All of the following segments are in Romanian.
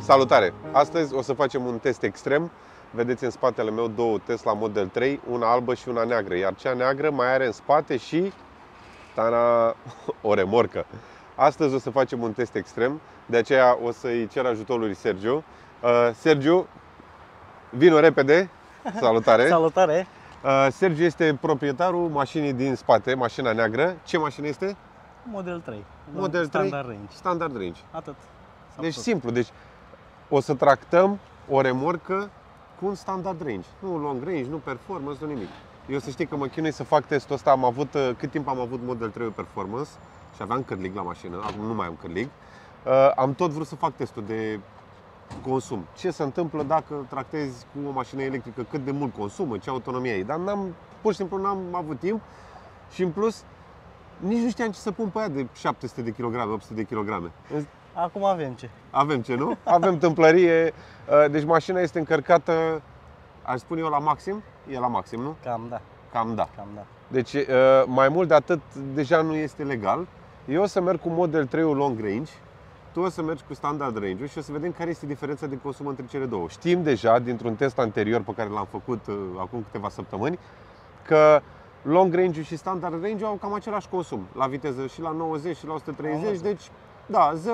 Salutare! Astăzi o să facem un test extrem. Vedeți în spatele meu două Tesla Model 3, una albă și una neagră. Iar cea neagră mai are în spate și o remorcă. Astăzi o să facem un test extrem, de aceea o să-i cer ajutorul lui Sergiu. Sergiu, vino repede! Salutare! Salutare! Sergiu este proprietarul mașinii din spate, mașina neagră. Ce mașină este? Model 3. Model 3? Standard range. Standard range. Atât. Deci simplu, deci o să tractăm o remorcă cu un standard range. Nu long range, nu performance, nu nimic. Eu să știi că mă chinui să fac testul ăsta. Cât timp am avut Model 3 performance și aveam cârlig la mașină, acum nu mai am cârlig. Am tot vrut să fac testul de consum. Ce se întâmplă dacă tractezi cu o mașină electrică, cât de mult consumă, ce autonomie ai. Dar pur și simplu n-am avut timp și în plus nici nu știam ce să pun pe ea de 700 de kg, 800 de kg. Acum avem ce. Avem ce, nu? Avem tâmplărie. Deci mașina este încărcată, aș spune eu, la maxim. E la maxim, nu? Cam da. Cam da. Cam da. Deci mai mult de atât deja nu este legal. Eu o să merg cu Model 3 long range, tu o să mergi cu standard range și o să vedem care este diferența de consum între cele două. Știm deja dintr-un test anterior pe care l-am făcut acum câteva săptămâni că long range și standard range au cam același consum la viteză și la 90 și la 130, deci da, 0,1,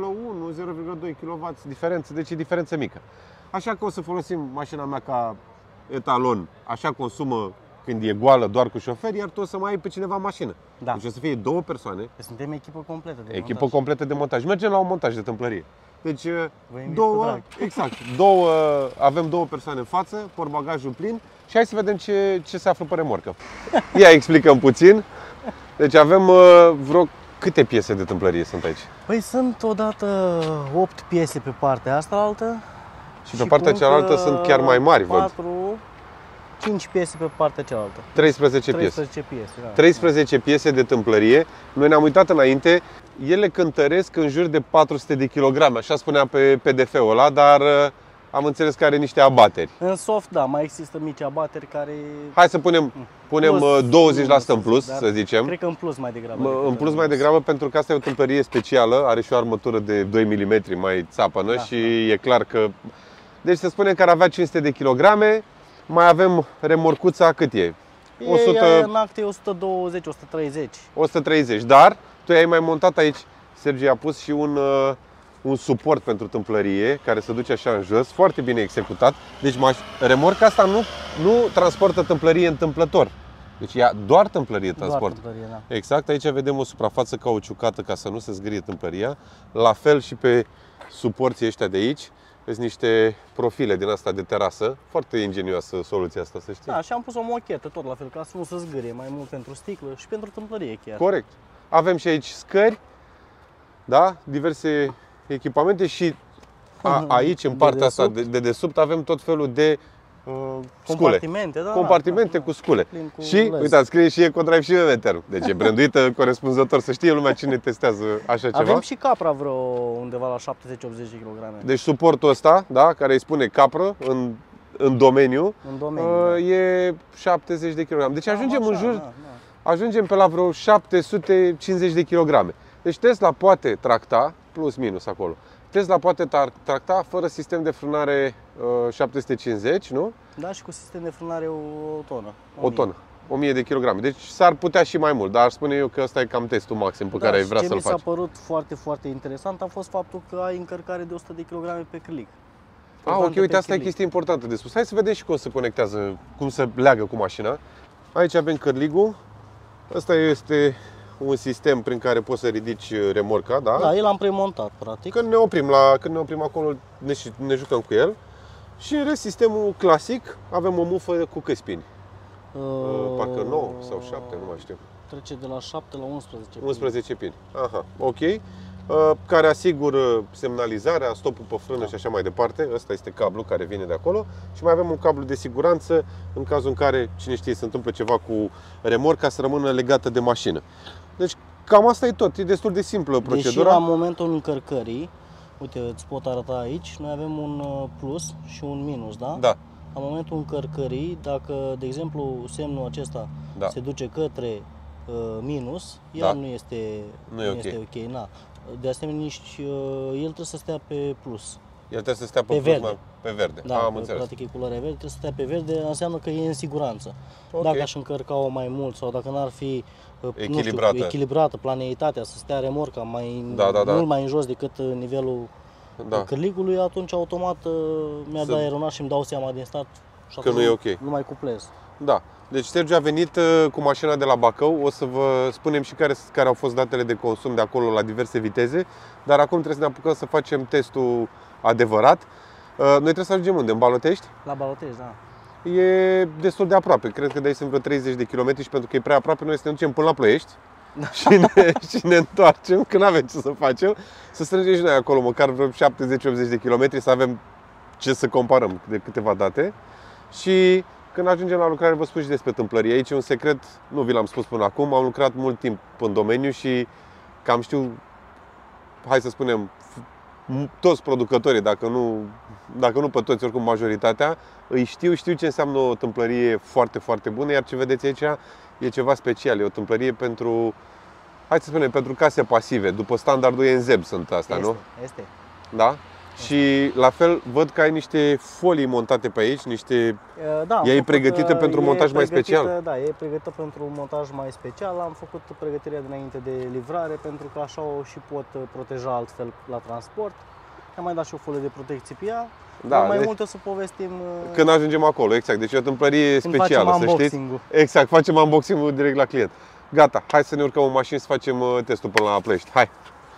0,2 kW diferență, deci e diferență mică. Așa că o să folosim mașina mea ca etalon, așa consumă când e goală doar cu șofer, iar tu o să mai ai pe cineva în mașină. Da. Deci o să fie două persoane. Deci suntem echipă completă de Echipă montaj. completă de montaj. Mergem la un montaj de tâmplărie. Deci Vă invit cu drag. avem două persoane în față, portbagajul plin și hai să vedem ce se află pe remorcă. Ia explicăm puțin. Deci avem câte piese de tâmplărie sunt aici? Păi sunt odată 8 piese pe partea asta altă. Și pe partea cealaltă sunt chiar mai mari, văd. 5 piese pe partea cealaltă. 13 piese. 13 piese, da. 13 piese de tâmplărie. Noi ne-am uitat înainte, ele cântăresc în jur de 400 de kilograme, așa spunea pe PDF-ul ăla, dar am înțeles că are niște abateri. În soft, da, mai există mici abateri care... Hai să punem plus, 20% în plus, să zicem. Cred că în plus mai degrabă. În plus mai degrabă, pentru că asta e o tâmplărie specială, are și o armătură de 2 mm mai țapănă, da, și e clar că... Deci să spunem că ar avea 500 de kilograme. Mai avem remorcuța, cât e? În acte 120, 130. 130, dar tu ai mai montat aici, Sergiu a pus și un suport pentru tâmplărie, care se duce așa în jos, foarte bine executat. Deci remorca asta nu transportă tâmplărie întâmplător. Deci ea doar tâmplărie transportă. Doar tâmplărie, da. Exact, aici vedem o suprafață cauciucată ca să nu se zgârie tâmplăria. La fel și pe suporții ăștia de aici. Sunt niște profile din asta de terasă. Foarte ingenioasă soluția asta, să știi. Da, și am pus o mochetă tot la fel, ca să nu se zgârie, mai mult pentru sticlă și pentru tâmplărie chiar. Corect. Avem și aici scări, da? Diverse echipamente și aici, în partea asta de dedesubt, avem tot felul de compartimente, scule. Compartimente cu scule. Cu și, uitați, scrie și Ecodrive și Meter. Deci e branduită corespunzător, să știe lumea cine testează așa ceva. Avem și capra undeva la 70-80 de kg. Deci suportul ăsta, da, care îi spune capră în domeniu, e 70 de kg. Deci ajungem în jur, ajungem pe la vreo 750 de kg. Deci Tesla poate tracta, plus minus acolo. Tesla poate tracta fără sistem de frânare 750, nu? Da, și cu sistem de frânare o tonă. O tonă. 1000 de kg. Deci s-ar putea și mai mult, dar aș spune eu că ăsta e cam testul maxim pe care ai vrea să-l faci. Ce mi s-a părut foarte, foarte interesant a fost faptul că ai încărcare de 100 de kg pe cârlig. Ok, uite, asta e chestie importantă de spus. Hai să vedem și cum se conectează, cum se leagă cu mașina. Aici avem cârligul. Ăsta este un sistem prin care poți să ridici remorca, da? Da, el am premontat, practic. Când ne oprim acolo, ne jucăm cu el. Și în rest, sistemul clasic, avem o mufă cu câți pini? Parcă 9 sau 7, nu mai știu. Trece de la 7 la 11 pini. 11 pini. Aha, ok. Care asigură semnalizarea, stopul pe frână, și așa mai departe. Ăsta este cablul care vine de acolo. Și mai avem un cablu de siguranță în cazul în care, cine știe, se întâmplă ceva cu remorca, să rămână legată de mașină. Deci cam asta e tot, e destul de simplă procedura. Deși la momentul încărcării, uite, îți pot arăta aici, noi avem un plus și un minus, da? Da. La momentul încărcării, dacă, de exemplu, semnul acesta se duce către minus, ea nu este ok. Na. De asemenea, nici el trebuie să stea pe plus. El trebuie să stea pe verde. Pe verde. Da, am înțeles. practic e culoarea verde, trebuie să stea pe verde, înseamnă că e în siguranță. Okay. Dacă aș încărca-o mai mult sau dacă n-ar fi echilibrată, planeitatea, să stea remorca mult mai în jos decât nivelul cârligului, atunci automat mi-ar da eronat și îmi dau seama din start și că nu e ok. Nu mai cuplez. Da. Deci Sergiu a venit cu mașina de la Bacău, o să vă spunem și care au fost datele de consum de acolo la diverse viteze, dar acum trebuie să ne apucăm să facem testul adevărat. Noi trebuie să ajungem unde? În Balotești? La Balotești, da. E destul de aproape, cred că de aici sunt vreo 30 de kilometri și pentru că e prea aproape noi să ne ducem până la Ploiești și ne întoarcem, că nu avem ce să facem, să strângem și noi acolo măcar vreo 70-80 de kilometri să avem ce să comparăm de câteva date. Și când ajungem la lucrare vă spun și despre tâmplărie. Aici e un secret, nu vi l-am spus până acum, am lucrat mult timp în domeniu și cam știu, hai să spunem, toți producătorii, dacă nu pe toți, oricum majoritatea, îi știu ce înseamnă o tâmplărie foarte, foarte bună, iar ce vedeți aici e ceva special, e o tâmplărie pentru, hai să spunem, pentru case pasive, după standardul ENZEB sunt astea, nu? Este. Da? Și la fel văd că ai niște folii montate pe aici, ea e pregătită pentru montaj mai special. Da, e pregătită pentru un montaj mai special. Am făcut pregătirea dinainte de livrare pentru că așa o și pot proteja altfel la transport. Am mai dat și o folie de protecție pe ea. Da, mai multe o să povestim când ajungem acolo, exact. Deci e o tâmplărie specială, să știți. Exact, facem unboxing-ul direct la client. Gata, hai să ne urcăm în mașină să facem testul până la Ploiești. Hai!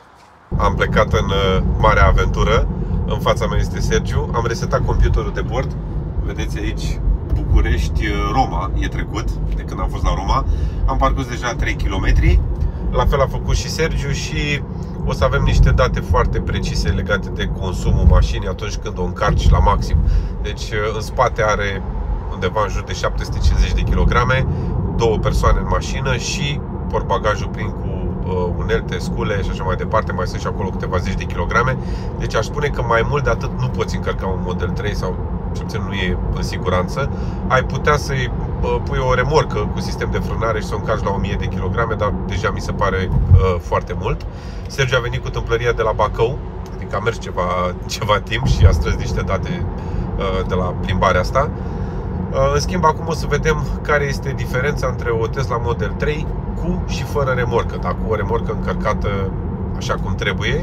Am plecat în marea aventură. În fața mea este Sergiu. Am resetat computerul de bord. Vedeți aici București-Roma e trecut de când am fost la Roma. Am parcurs deja 3 km. La fel a făcut și Sergiu și o să avem niște date foarte precise legate de consumul mașinii atunci când o încarci la maxim. Deci în spate are undeva în jur de 750 de kg, 2 persoane în mașină și portbagajul plin cu unelte, scule și așa mai departe. Mai sunt și acolo câteva zeci de kilograme. Deci aș spune că mai mult de atât nu poți încărca un Model 3 sau cel puțin nu e în siguranță. Ai putea să-i pui o remorcă cu sistem de frânare și să o încarci la 1000 de kilograme, dar deja mi se pare foarte mult. Sergiu a venit cu tâmplăria de la Bacău, adică a mers ceva timp și a strâns niște date de la plimbarea asta. În schimb, acum o să vedem care este diferența între o Tesla Model 3 cu și fără remorcă. Dacă o remorcă încărcată așa cum trebuie,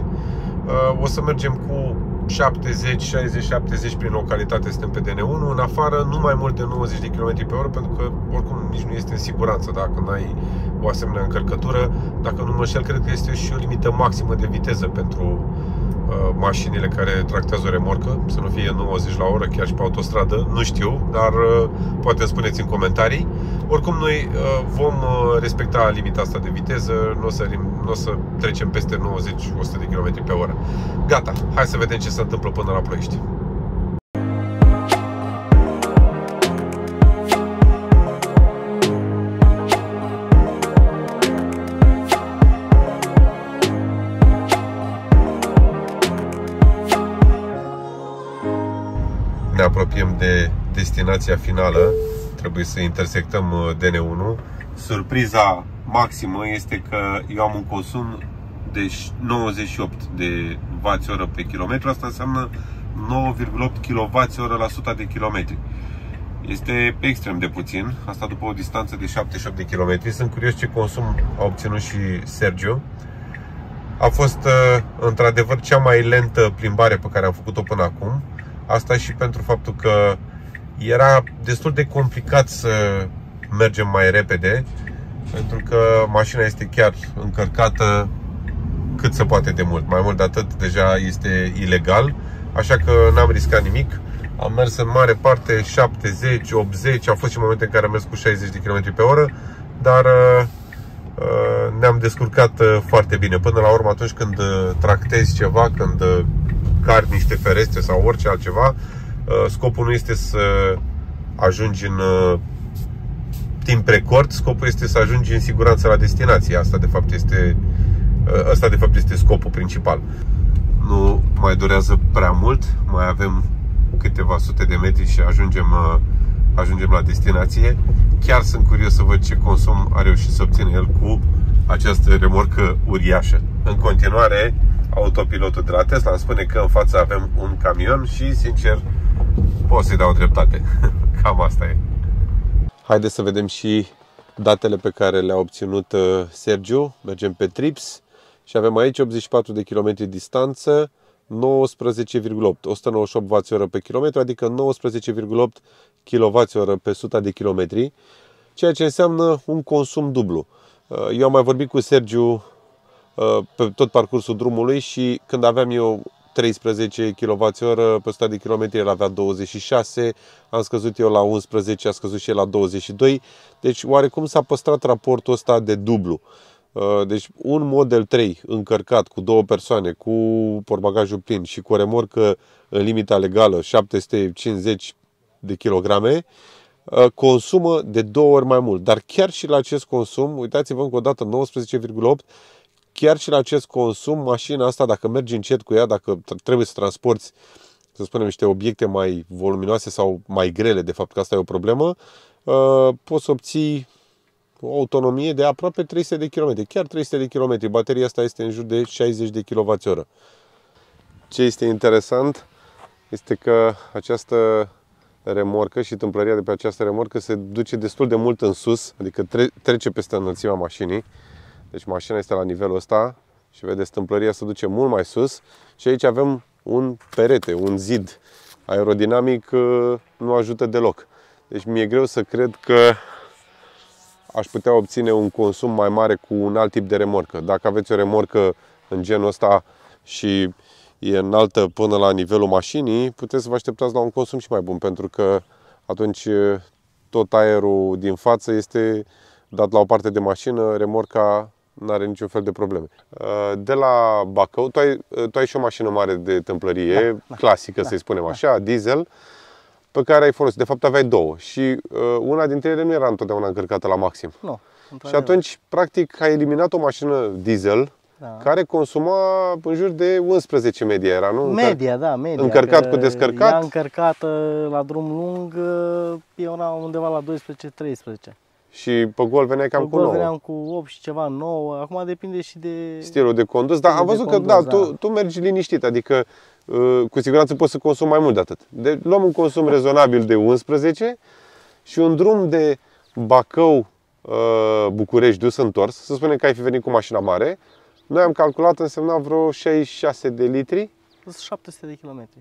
o să mergem cu 60-70 prin localitate, suntem pe DN1, în afară nu mai mult de 90 de km pe oră, pentru că oricum nici nu este în siguranță dacă n-ai o asemenea încărcătură. Dacă nu mă înșel, cred că este și o limită maximă de viteză pentru mașinile care tractează o remorcă, să nu fie 90 la oră chiar și pe autostradă, nu știu, dar poate îmi spuneți în comentarii. Oricum noi vom respecta limita asta de viteză, nu o să trecem peste 90-100 de km pe oră. Gata, hai să vedem ce se întâmplă până la Ploiești. Ne apropiem de destinația finală. Trebuie să intersectăm DN1. Surpriza maximă este că eu am un consum de 98 de Wh pe kilometru. Asta înseamnă 9,8 kWh la 100 de kilometri. Este extrem de puțin. Asta după o distanță de 78 de kilometri. Sunt curios ce consum a obținut și Sergiu. A fost într-adevăr cea mai lentă plimbare pe care am făcut-o până acum. Asta și pentru faptul că era destul de complicat să mergem mai repede, pentru că mașina este chiar încărcată cât se poate de mult. Mai mult de atât, deja este ilegal, așa că n-am riscat nimic. Am mers în mare parte 70, 80, au fost și momente în care am mers cu 60 de km pe oră, dar ne-am descurcat foarte bine. Până la urmă, atunci când tractezi ceva, când cari niște ferestre sau orice altceva, scopul nu este să ajungi în timp record, scopul este să ajungi în siguranță la destinație. Asta de fapt este scopul principal. Nu mai durează prea mult, mai avem câteva sute de metri și ajungem la destinație. Chiar sunt curios să văd ce consum a reușit să obține el cu această remorcă uriașă. În continuare autopilotul de la Tesla îmi spune că în față avem un camion și, sincer, pot să-i dau dreptate. Cam asta e. Haideți să vedem și datele pe care le-a obținut Sergiu. Mergem pe Trips și avem aici 84 de km distanță, 19,8, 198 Wh pe kilometru, adică 19,8 kWh pe 100 de kilometri, ceea ce înseamnă un consum dublu. Eu am mai vorbit cu Sergiu pe tot parcursul drumului și când aveam eu 13 kWh pe 100 de km, el avea 26, am scăzut eu la 11, a scăzut și el la 22, deci oarecum s-a păstrat raportul ăsta de dublu. Deci un Model 3 încărcat cu 2 persoane, cu portbagajul plin și cu o remorcă în limita legală 750 de kilograme, consumă de 2 ori mai mult. Dar chiar și la acest consum, uitați-vă încă o dată, 19,8, chiar și la acest consum, mașina asta, dacă mergi încet cu ea, dacă trebuie să transporti, să spunem, niște obiecte mai voluminoase sau mai grele, de fapt că asta e o problemă, poți să obții o autonomie de aproape 300 de km, chiar 300 de km. Bateria asta este în jur de 60 de kWh. Ce este interesant este că această remorcă și tâmplăria de pe această remorcă se duce destul de mult în sus, adică trece peste înălțimea mașinii. Deci mașina este la nivelul ăsta și vedeți, tâmplăria se duce mult mai sus și aici avem un perete, un zid aerodinamic, nu ajută deloc. Deci mi-e greu să cred că aș putea obține un consum mai mare cu un alt tip de remorcă. Dacă aveți o remorcă în genul ăsta și e înaltă până la nivelul mașinii, puteți să vă așteptați la un consum și mai bun, pentru că atunci tot aerul din față este dat la o parte de mașină, remorca nu are niciun fel de probleme. De la Bacău, tu ai și o mașină mare de tâmplărie, clasică, să-i spunem așa, diesel, pe care ai folosit. De fapt aveai două și una dintre ele nu era întotdeauna încărcată la maxim. Nu. Și atunci, practic, ai eliminat o mașină diesel care consuma în jur de 11 media era, nu? Media, da, media. Încărcat cu descărcat? Ea încărcată la drum lung, eu era undeva la 12-13. Și pe gol veneai cam cu 9. Veneam cu 8 și ceva, 9. Acum depinde și de stilul de condus, dar am văzut că tu mergi liniștit, adică cu siguranță poți să consumi mai mult de atât. Deci luăm un consum rezonabil de 11 și un drum de Bacău București dus întors, să spunem că ai fi venit cu mașina mare, noi am calculat, însemna vreo 66 de litri. 700 de kilometri.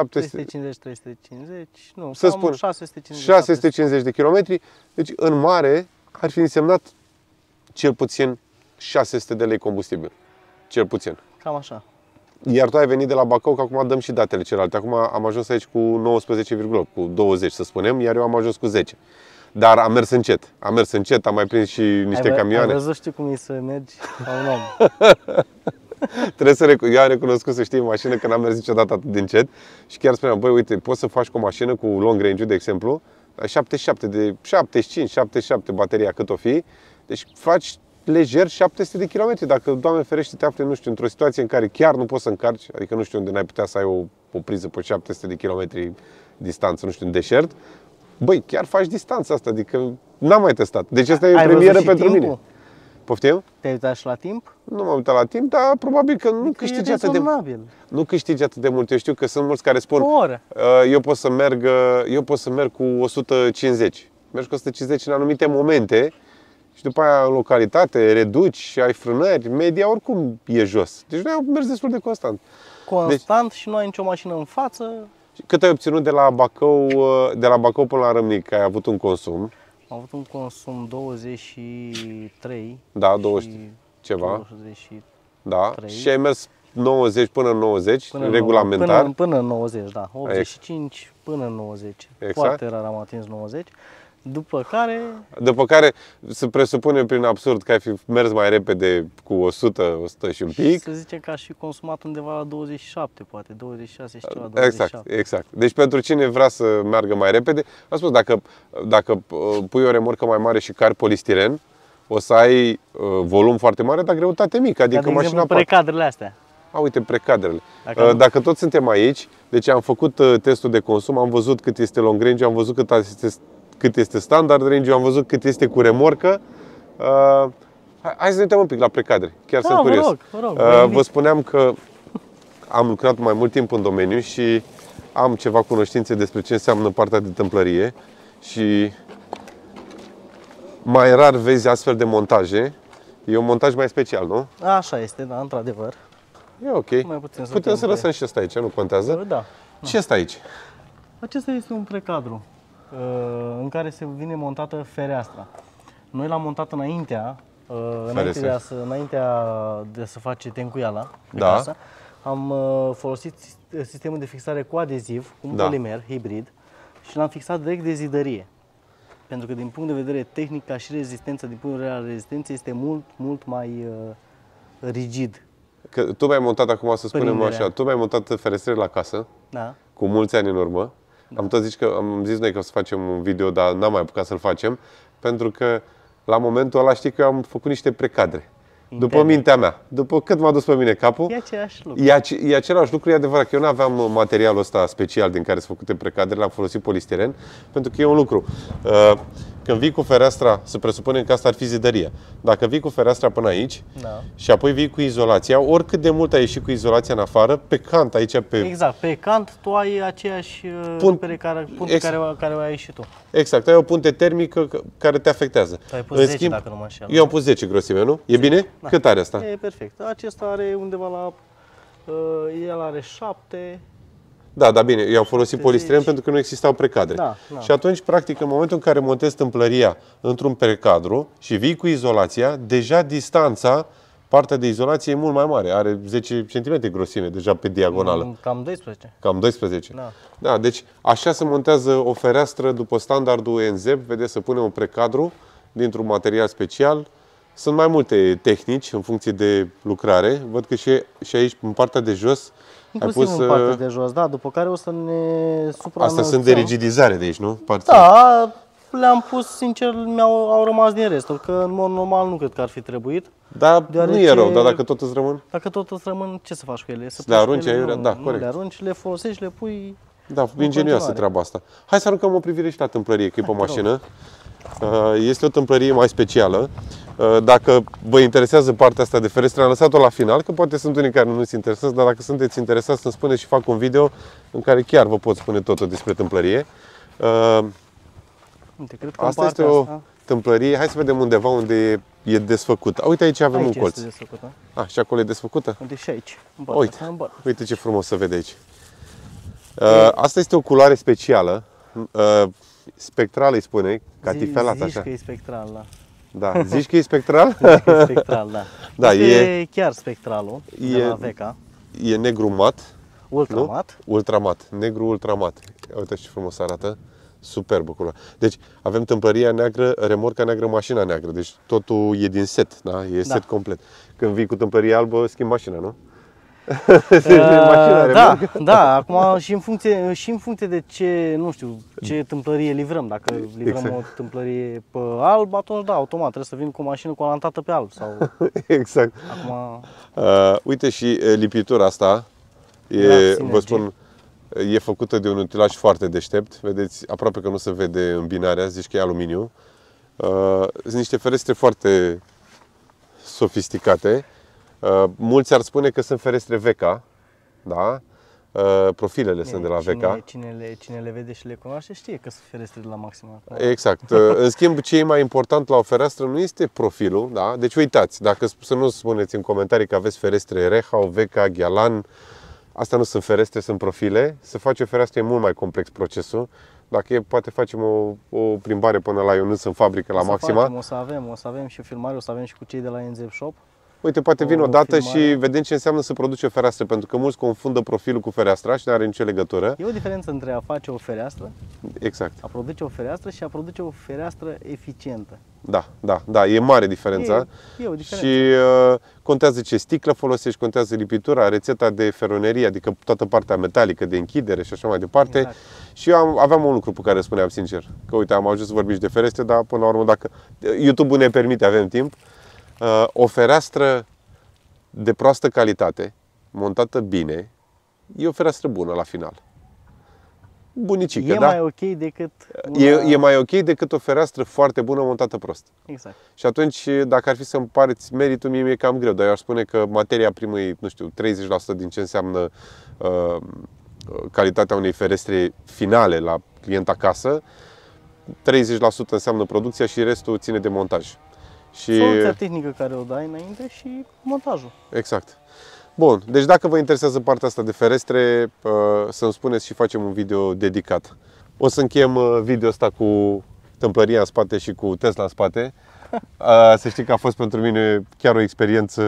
350, nu, să spun 650 de kilometri. Deci în mare ar fi însemnat cel puțin 600 de lei combustibil. Cel puțin. Cam așa. Iar tu ai venit de la Bacău, că acum dăm și datele celelalte. Acum am ajuns aici cu 19,8, cu 20 să spunem, iar eu am ajuns cu 10. Dar am mers încet, am mai prins și niște camioane. Ai văzut, știi cum e să mergi ca un om. Trebuie să eu am recunoscut, să știi, în mașină că n-am mers niciodată atât de încet și chiar spuneam, băi, uite, poți să faci cu o mașină cu long range, de exemplu, 75-77 bateria cât o fi, deci faci lejer 700 de km. Dacă, Doamne ferește, te afli, nu știu, într-o situație în care chiar nu poți să încarci, adică nu știu unde n-ai putea să ai o priză pe 700 de km distanță, nu știu, în deșert, băi, chiar faci distanța asta, adică n-am mai testat. Deci asta e premieră pentru mine. Poftim? Te-ai uitat și la timp? Nu m-am uitat la timp, dar probabil că nu câștigi atât de mult. Nu câștigi atât de mult. Eu știu că sunt mulți care spun eu pot să merg cu 150. Mergi cu 150 în anumite momente și după aia în localitate reduci și ai frânări, media oricum e jos. Deci noi am mers destul de constant. Constant și nu ai nicio mașină în față. Cât ai obținut de la Bacău până la Râmnic? Ai avut un consum? Am avut un consum 23. Da, 20 ceva. 23. Da. Și ai mers 90 până în 90, regulamentar. Până în 90, da. 85 până în 90. Exact. Foarte rar am atins 90. După care se presupune prin absurd că ai fi mers mai repede cu 100, 100 și un pic. Se zice că aș fi consumat undeva la 27, poate 26 și ceva, 27. Exact. Deci pentru cine vrea să meargă mai repede, am spus, dacă pui o remorcă mai mare și cari polistiren, o să ai volum foarte mare, dar greutate mică. Adică de exemplu, precadrele astea. Uite, precadrele. Dacă tot suntem aici, deci am făcut testul de consum, am văzut cât este long range, am văzut cât este standard range, am văzut cât este cu remorcă. Hai să ne uităm un pic la precadre. Chiar sunt curios. Vă rog. Vă spuneam că am lucrat mai mult timp în domeniu și am ceva cunoștințe despre ce înseamnă partea de tâmplărie și mai rar vezi astfel de montaje. E un montaj mai special, nu? Așa este, da, într-adevăr. E ok. Putem să lăsăm și asta aici, nu contează. Da. Ce este aici? Acesta este un precadru în care se vine montată fereastra. Noi l-am montat înaintea de să face tencuiala de casă. Am folosit sistemul de fixare cu adeziv, cu un polimer hibrid și l-am fixat direct de zidărie. Pentru că din punct de vedere tehnic, ca și rezistența, din punct de vedere al rezistenței, este mult mai rigid. Că tu mi-ai montat acum, să spunem așa, tu mi-ai montat ferestrele la casă, cu mulți ani în urmă. Am zis noi că o să facem un video, dar n-am mai apucat să-l facem, pentru că la momentul ăla știi că eu am făcut niște precadre. După mintea mea, după cât m-a dus pe mine capul, e același lucru. E același lucru, e adevărat că eu nu aveam materialul ăsta special din care sunt făcute precadre, l-am folosit polistiren, pentru că e un lucru. Când vii cu fereastra, să presupunem că asta ar fi zidăria. Dacă vii cu fereastra până aici și apoi vii cu izolația, oricât de mult ai ieșit cu izolația în afară, pe cant aici Exact, pe cant tu ai aceeași punte care o ai ieșit tu. Exact, ai o punte termică care te afectează. Tu ai pus 10 dacă nu mă înșel. Eu am pus 10 grosime, nu? E bine? Da. Cât are asta? E perfect. Acesta are undeva la... el are 7... Da, dar bine, eu am folosit polistiren pentru că nu existau precadre. Și atunci, practic, în momentul în care montezi tâmplăria într-un precadru și vii cu izolația, deja distanța, partea de izolație e mult mai mare. Are 10 cm grosime deja pe diagonală. Cam 12. Cam 12. Da, deci așa se montează o fereastră după standardul NZEP. Vedeți, să punem un precadru dintr-un material special. Sunt mai multe tehnici în funcție de lucrare. Văd că și aici, în partea de jos, inclusiv în partea de jos, da, după care o să ne supraînălțăm. Astea sunt de rigidizare de aici, nu? Da, le-am pus, sincer, au rămas din restul, că în mod normal nu cred că ar fi trebuit. Da, nu e rău, dar dacă tot îți rămân? Dacă tot îți rămân, ce să faci cu ele? Le arunci aiurea? Da, corect. Le arunci, le folosești, le pui. Da, ingenioasă treaba asta. Hai să aruncăm o privire și la tâmplărie, că e pe mașină. Este o tâmplărie mai specială. Dacă vă interesează partea asta de ferestre, am lăsat-o la final, că poate sunt unii care nu se interesează, dar dacă sunteți interesați, să-mi spuneți și fac un video în care chiar vă pot spune totul despre tâmplărie. Asta este o tâmplărie. Hai să vedem undeva unde e desfăcută. Uite, aici avem un colț. Și acolo e desfăcută? Uite și aici. Uite ce frumos se vede aici. Asta este o culoare specială. Spectral îi spune, catifelat așa. Zici că e spectral, da. Da, zici că e spectral? Zici că e spectral, da. Da, este chiar spectralul de la Veca. E negru mat. Ultramat. Ultramat, negru ultramat. Uite ce frumos arată. Superbă culoare. Deci avem tâmplăria neagră, remorca neagră, mașina neagră. Deci totul e din set, da? E set complet. Când vii cu tâmplăria albă, schimbi mașina, nu? Da, acum și în funcție de ce, nu știu, ce tâmplărie livrăm. Dacă livrăm o tâmplărie pe alb, atunci da, automat trebuie să vin cu o mașină cu alantată pe alb sau. Exact. Acum... uite și lipitura asta vă spun, e făcută de un utilaj foarte deștept. Vedeți, aproape că nu se vede îmbinarea, zici că e aluminiu. Sunt niște ferestre foarte sofisticate. Mulți ar spune că sunt ferestre Veca, da? Profilele sunt de la Veca. Cine le vede și le cunoaște știe că sunt ferestre de la Maxima. Exact. În schimb, ce e mai important la o fereastră nu este profilul, da? Deci uitați, dacă să nu spuneți în comentarii că aveți ferestre Rehau, Veca, Ghialan, astea nu sunt ferestre, sunt profile. Să faci o fereastră e mult mai complex procesul. Dacă e, poate facem o plimbare până la Ionuț în fabrică, la Maxima. O să avem și o filmare, o să avem și cu cei de la NZEP Shop. Uite, poate vin o dată și vedem ce înseamnă să produci o fereastră, pentru că mulți confundă profilul cu fereastra și nu are nicio legătură. E o diferență între a face o fereastră, exact, a produce o fereastră și a produce o fereastră eficientă. Da, e mare diferența. E o diferență. Și contează ce sticlă folosești, contează lipitura, rețeta de feronerie, adică toată partea metalică de închidere și așa mai departe. Exact. Și eu aveam un lucru pe care spuneam sincer, că uite, am ajuns să vorbim și de ferestre, dar până la urmă, dacă YouTube-ul ne permite, avem timp. O fereastră de proastă calitate, montată bine, e o fereastră bună la final. bunicică, E da? mai ok decât E mai ok decât o fereastră foarte bună montată prost. Exact. Și atunci, dacă ar fi să împarți meritul, mie mi-e cam greu, dar eu aș spune că materia primă e, nu știu, 30% din ce înseamnă calitatea unei ferestre finale la client acasă, 30% înseamnă producția și restul ține de montaj. Și... Soluția tehnică care o dai înainte și montajul. Exact. Bun, deci dacă vă interesează partea asta de ferestre, să-mi spuneți și facem un video dedicat. O să încheiem video ăsta cu tâmplăria în spate și cu Tesla în spate. Să știi că a fost pentru mine chiar o experiență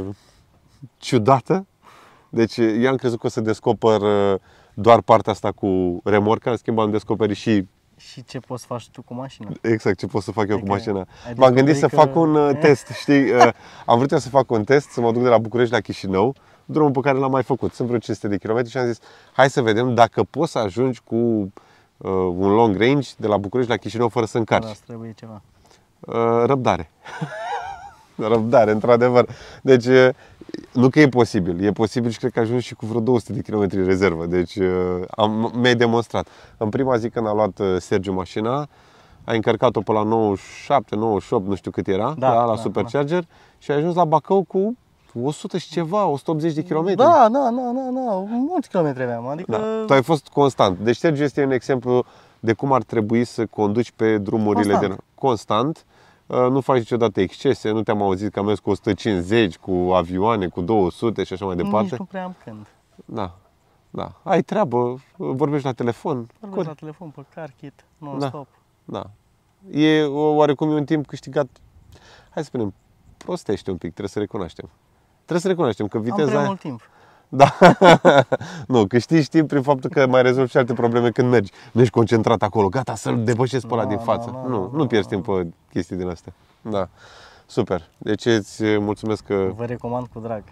ciudată. Deci eu am crezut că o să descoper doar partea asta cu remorca, în schimb am descoperit și ce poți să faci tu cu mașina. exact ce pot să fac eu cu mașina. Ai M-am gândit să descoperit fac un test, știi? Am vrut eu să fac un test, să mă duc de la București la Chișinău, drumul pe care l-am mai făcut. Sunt vreo 500 de kilometri și am zis, hai să vedem dacă poți să ajungi cu un long range de la București la Chișinău fără să încarci. Asta trebuie ceva. Răbdare. Răbdare, într-adevăr. Deci, nu că e posibil. E posibil și cred că ajungi și cu vreo 200 de km în rezervă. Deci, mi-ai demonstrat. În prima zi când a luat Sergiu mașina, a încărcat-o pe la 97, 98, nu știu cât era, la Supercharger și a ajuns la Bacău cu 100 și ceva, 180 de km. Da, mulți kilometri aveam. Adică... Da. Tu ai fost constant. Deci Sergiu este un exemplu de cum ar trebui să conduci pe drumurile constant. Nu faci niciodată excese, nu te-am auzit că am mers cu 150, cu avioane, cu 200 și așa mai departe. Nici nu prea am când. Da. Ai treabă, vorbești la telefon. Vorbești la telefon, pe car kit, non-stop. Da. E oarecum un timp câștigat, hai să spunem, prostește un pic, trebuie să recunoaștem. Trebuie să recunoaștem că viteza... Am prea mult timp. Da. Nu, câștigi timp prin faptul că mai rezolvi și alte probleme când mergi. Nu ești concentrat acolo, gata să-l depășesc pe ăla din față. Nu pierzi timp pe chestii din astea. Da. Super. Deci îți mulțumesc că... Vă recomand cu drag.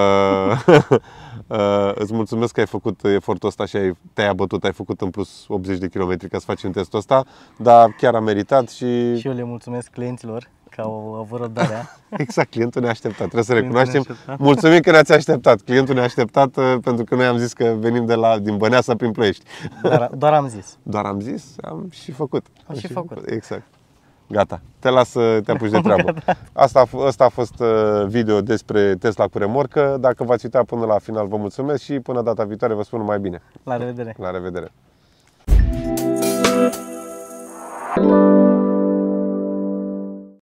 Îți mulțumesc că ai făcut efortul ăsta și te-ai abătut, ai făcut în plus 80 de kilometri ca să faci un testul ăsta, dar chiar a meritat și... Și eu le mulțumesc clienților că au avut răbdarea. Exact, clientul neașteptat, trebuie să recunoaștem. Mulțumim că ne-ați așteptat. Clientul ne-a așteptat pentru că noi am zis că venim din Băneasa prin Ploiești. Doar am zis. Doar am zis, am și făcut. Am și făcut. Exact. Gata, te las să te apuci de treabă. Asta a fost video despre Tesla cu remorcă. Dacă v-ați uitat până la final, vă mulțumesc și până data viitoare vă spun numai bine. La revedere! La revedere!